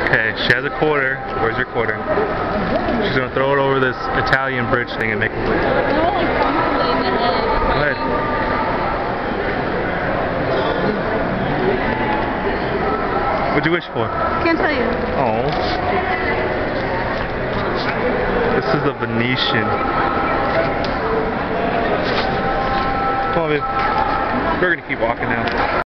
Okay, she has a quarter. Where's your quarter? She's gonna throw it over this Italian bridge thing and make it. Go ahead. What'd you wish for? Can't tell you. Oh. This is the Venetian. Come on, babe. We're gonna keep walking now.